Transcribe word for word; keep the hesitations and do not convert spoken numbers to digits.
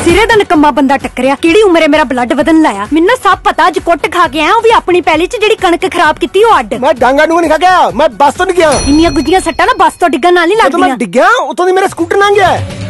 सिरे दा नकम्मा बंदा टक्करिया, केड़ी उम्रे मेरा ब्लड बदन लाया। मैनू सब पता अज कुट खा के आया, वो भी अपनी पैली च जेड़ी कणक खराब कीती ओ अड्ड। मैं डांगा डूंगा नहीं खा गया, मैं बस तो नहीं गया। इन्नियां गुज्जियां सट्टां ना बस तो डिग्गन नाल नहीं लगदियां। मैं डिग्गया, उतों दी मेरा स्कूटर लंघ गया।